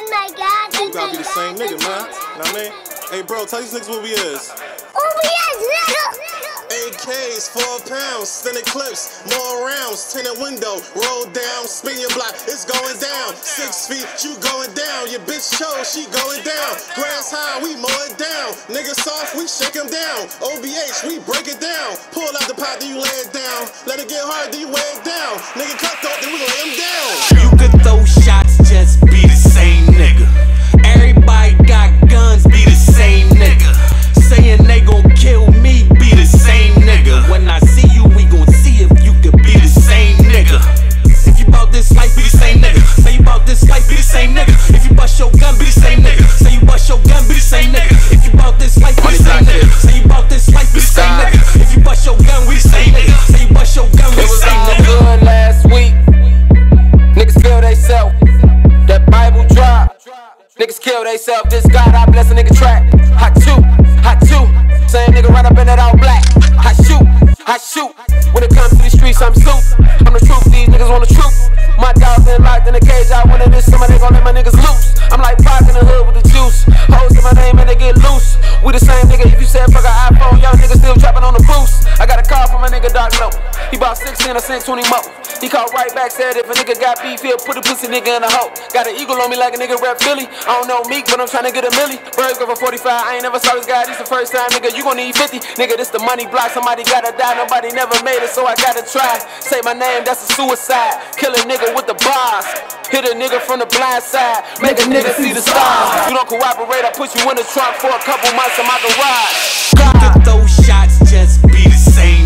my God. You gotta be the same nigga, man. Know what I mean? Hey, bro, tell these niggas what we is. Who we is, nigga? AKs, 4 pounds, stunning clips, more rounds, tinted window, roll down, spin your block, it's going down. 6 feet, you going down. Your bitch chose, she going down. Grass high, we mow it down. Niggas soft, we shake them down. OBH, we break it down. Pull out the pot, then you lay it down. Let it get hard, then you weigh it down. Nigga cut throat, then we lay him down. You could throw shots, just be the same nigga. Everybody got guns, be the same nigga. Saying they gon' kill me, be the same nigga. When I see you, we gon' see if you could be the same nigga. If you bout this life, be the same nigga. Say you bout this life, be the same nigga. If you bust your gun, be the same nigga. Say you bust your gun, be the same nigga. If you bout this life, be the same nigga. Say you bout this life, be the same nigga. If you bust your gun, we the same nigga. Say you bust your gun, we the same nigga. It was all good last week. Niggas feel they self. That Bible drop. Niggas kill they self. This God, I bless a nigga track. Hot two, hot two. Same nigga right up in that all black. I shoot, I shoot. When it comes to the streets, I'm suit. I'm the truth, these niggas want the truth. My dog's been locked in the cage, I went in this summer, they gon' let my niggas loose. I'm like Pac in the hood with the juice. Hoes in my name and they get loose. We the same nigga, if you said fuck an iPhone, young niggas still trapping on the boost. I got a call from a nigga Doc Low. He bought 16, I sent 20 more. He called right back, said if a nigga got beef, he'll put a pussy nigga in a hole. Got an eagle on me like a nigga rep Philly. I don't know Meek, but I'm tryna get a milli. Birds go for 45, I ain't never saw this guy, this the first time, nigga, you gon' need 50. Nigga, this the money block, somebody gotta die, nobody never made it, so I gotta try. Say my name, that's a suicide. Kill a nigga with the bars. Hit a nigga from the blind side. Make a nigga see the stars. You don't cooperate, I put you in the trunk for a couple months in my garage. You could throw shots, just be the same.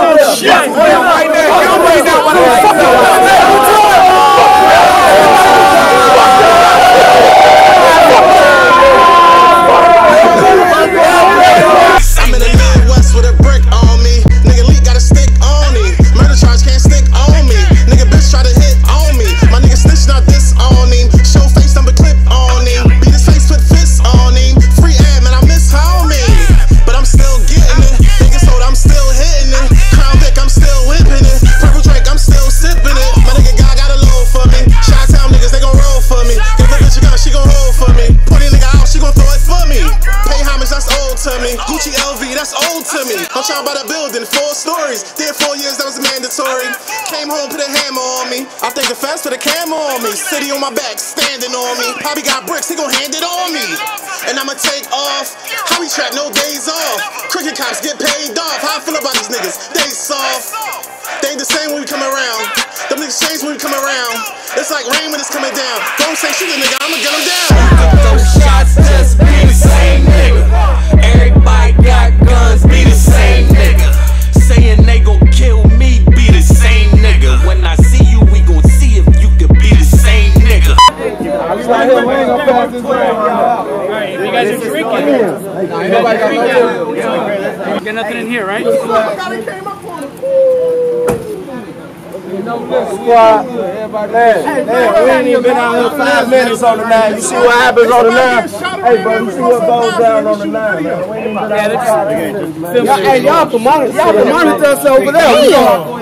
I'm in the Midwest with a brick on me. Nigga Lee got a stick on me. Murder charge can't stick on me. Nigga bitch try to hit on me. My nigga snitch not this on him. Show face number clip on him. Beat his face, put fists on him. Free ad man, I miss homie. But I'm still getting it. Nigga sold, I'm still hitting it. Crown Vic, I'm still whipping it. Purple Drake, I'm still sipping it. My nigga God got a load for me. Chi-Town niggas, they gon' roll for me. Give a bitch a gun, she gon' hold for me. Put a nigga out, she gon' throw it for me. Pay homage, that's old to me. Gucci LV, that's old to me. I'm trying to buy the building, 4 stories. Did 4 years, that was mandatory. Came home, put a hammer on me. I think the fence put a camera on me. City on my back, standing on me. Poppy got bricks, he gon' hand it on me. And I'ma take off. How we trap, no days off. Cricket cops get paid off. How I feel about these niggas? They soft. They ain't the same when we come around. Them niggas change when we come around. It's like rain when it's coming down. Don't say shoot a nigga, I'ma get him down. You could throw shots, just be the same nigga. Everybody got guns, be the same nigga. Saying they gon' kill me, be the same nigga. When I see you, we gon' see if you could be the same nigga. Alright, you guys are drinking. You got nothing in here, right? Squad, we ain't even been out here 5 minutes on the 9. You see what happens on the 9? Hey, bro, you see what goes down on the 9? Hey, y'all can monitor us over there.